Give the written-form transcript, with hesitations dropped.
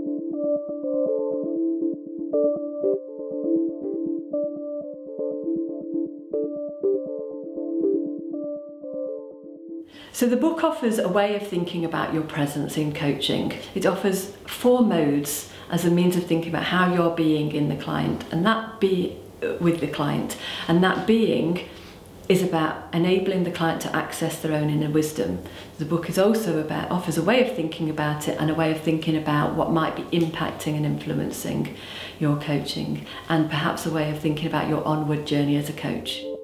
So the book offers a way of thinking about your presence in coaching. It offers 4 modes as a means of thinking about how you're being in the client, and that be with the client. And that being is about enabling the client to access their own inner wisdom. The book is also offers a way of thinking about it and a way of thinking about what might be impacting and influencing your coaching, and perhaps a way of thinking about your onward journey as a coach.